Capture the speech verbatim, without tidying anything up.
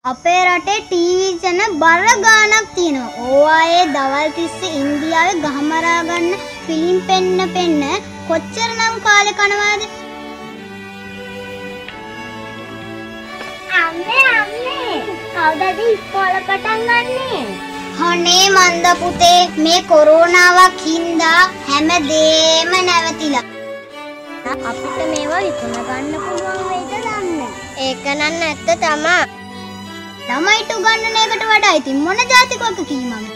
අපේ රටේ TV channel බර ගාණක් තියෙනවා. ඕවායේ දවල් තිස්සේ ඉන්දියාවේ ගහමරා ගන්න ෆිල්ම් පෙන්න පෙන්න කොච්චරනම් කාලේ කනවාද? අම්මේ අම්මේ කවුදද ඉස්කෝලේ පටන් ගන්නේ? අනේ මන්ද පුතේ මේ කොරෝනාවක් හින්දා හැමදේම නැවතිලා. අපිට මේවා විකුණ ගන්න පුළුවන් වෙයිද දන්නේ? ඒක නම් නැත්ත තමයි. ළමයිට උගන්වන එකට වඩා ඉතින් මොන જાතිකෝක කීමක්ද?